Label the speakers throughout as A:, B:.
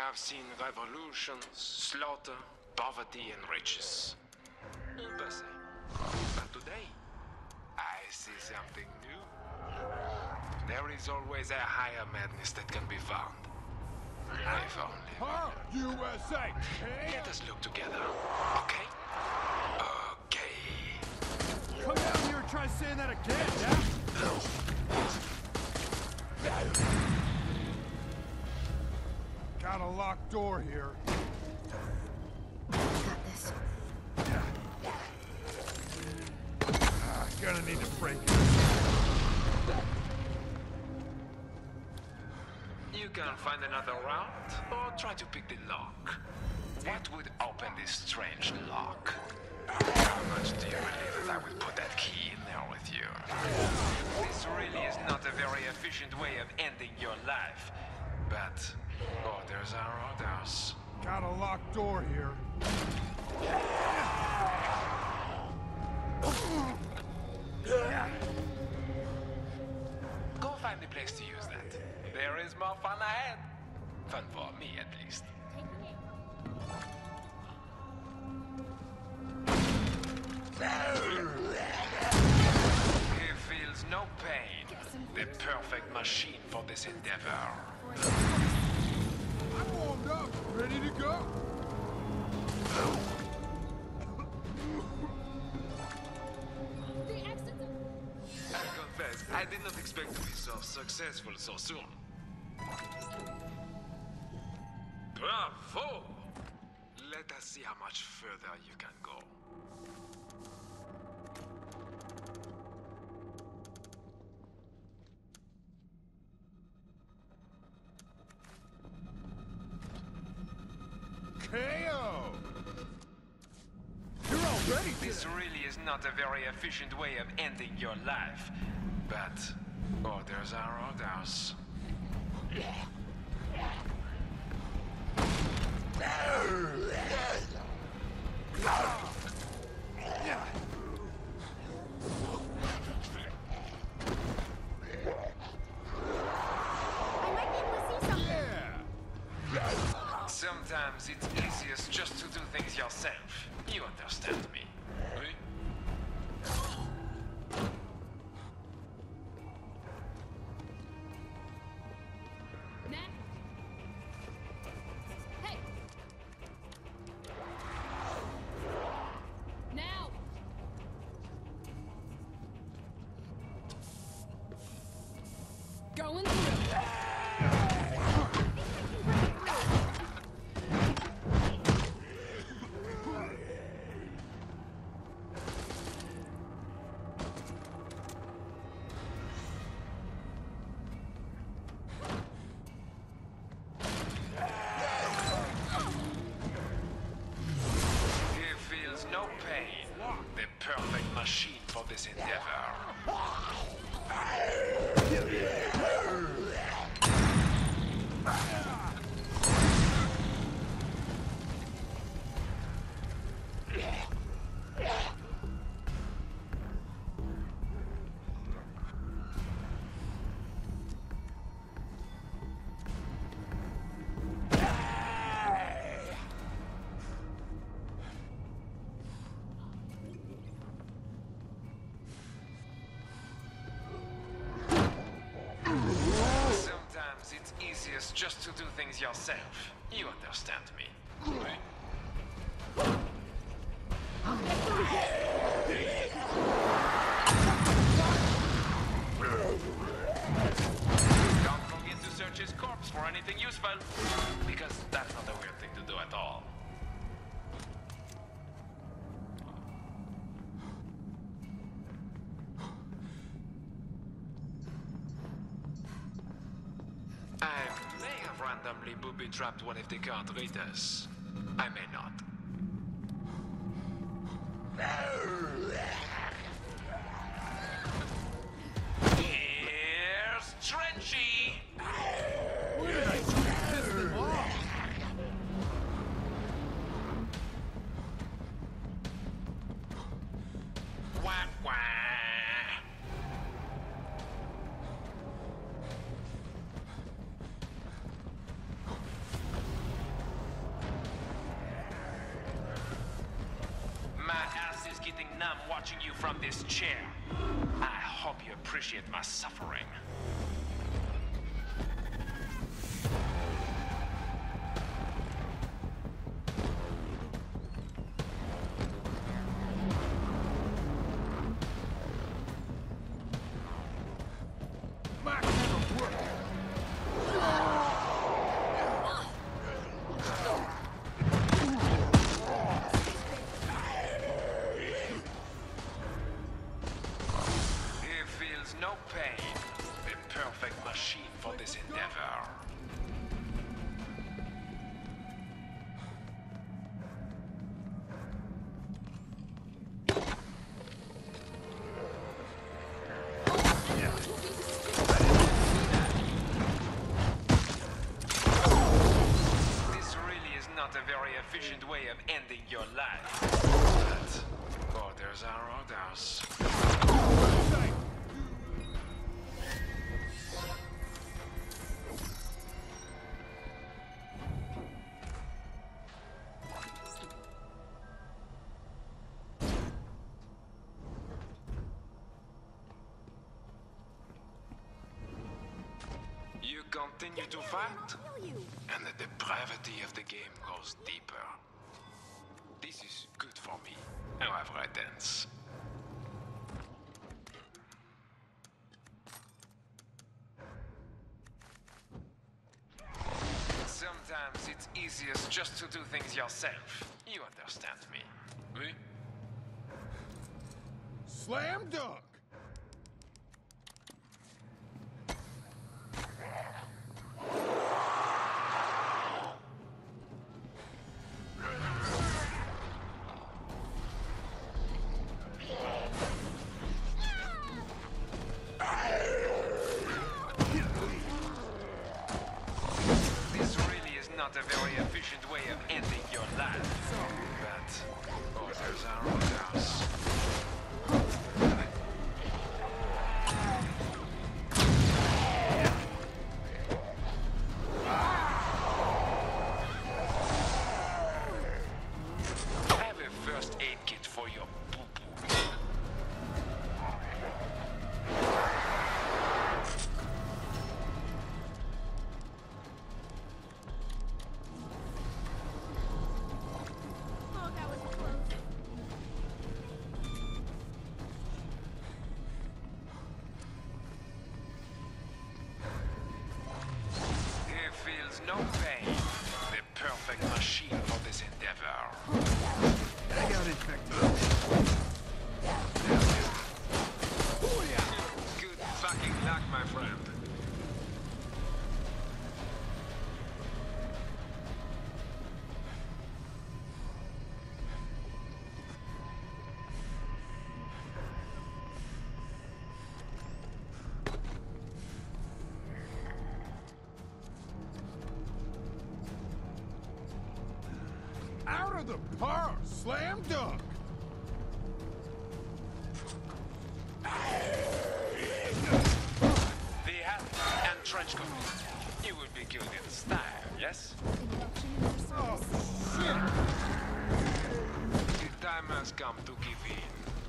A: have seen revolutions, slaughter, poverty, and riches. But today, I see something new. There is always a higher madness that can be found. If only.
B: USA!
A: Let us look together, okay? Okay.
B: Come down here and try saying that again, yeah? Got a locked door here.
C: Got this.
B: Gonna need to break it.
A: You can find another route, or try to pick the lock. What would open this strange lock? How much do you believe that I would put that key in there with you? This really is not a very efficient way of ending your life. But orders are orders.
B: Got a locked door here.
A: Go find a place to use that. There is more fun ahead. Fun for me, at least. He feels no pain. The perfect machine for this endeavor.
B: I'm warmed up, ready to go.
A: I confess, I did not expect to be so successful so soon. Bravo! Let us see how much further you can go.
B: KO! You're already
A: This really is not a very efficient way of ending your life. But orders are orders. Sometimes it's easiest just to do things yourself. You understand me? Oui?
C: Hey! Now! Going through.
A: No pain. The perfect machine for this endeavor. It's easiest just to do things yourself. You understand me? Right? Don't forget to search his corpse for anything useful. Because that's not a weird thing to do at all. I may have randomly booby-trapped one of the cartridges. I may not. Here's Trenchy!
B: Where did I piss them off?
A: Wah, wah. I'm watching you from this chair. I hope you appreciate my suffering. No pain. The perfect machine for this endeavor. This really is not a very efficient way of ending your life. But orders are orders. You continue to fight, and the depravity of the game goes deeper. This is good for me, however it ends. Sometimes it's easiest just to do things yourself. You understand me, oui?
B: Slam dunk!
A: Not a very efficient way of ending your life. But orders are orders. Have a first aid kit for your poo-poo. No pain. The perfect machine for this endeavor.
B: I got infected.
A: Good fucking luck, my friend.
B: Out of the park! Slam dunk!
A: The hat and trench coat. You would be good in style, yes?
B: Oh, shit!
A: The time has come to give in.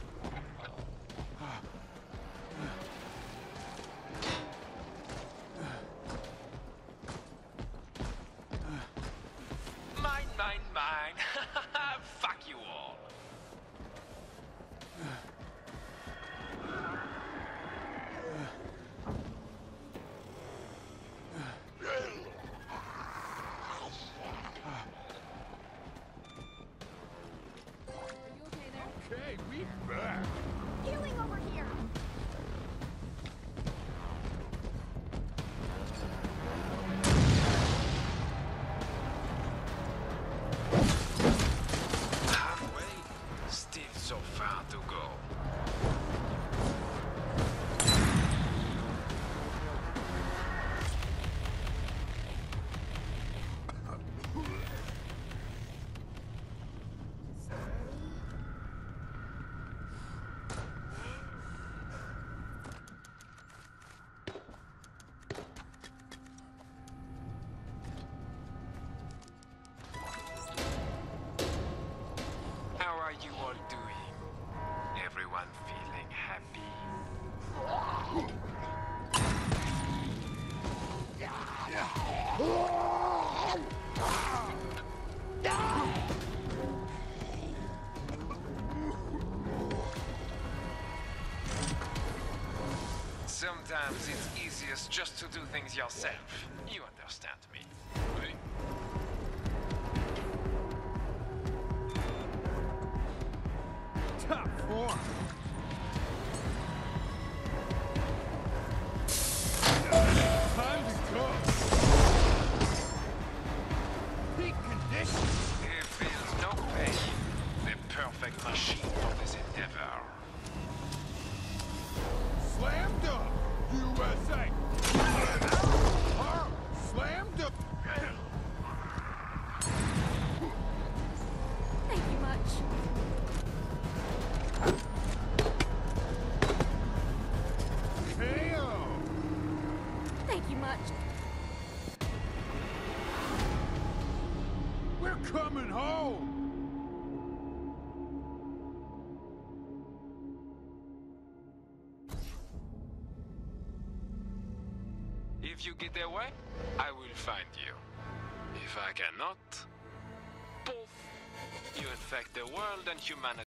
A: Mine. Fuck you all.
B: Okay, we
A: Sometimes it's easiest just to do things yourself. You understand me. Oui?
B: Top form. Time to go. Peak condition.
A: He feels no pain. The perfect machine for this endeavor.
B: Slam dunk. USA. Slam dunk.
C: Thank you much.
B: KO.
C: Thank you much.
B: We're coming home.
A: If you get away, I will find you. If I cannot, poof, you infect the world and humanity.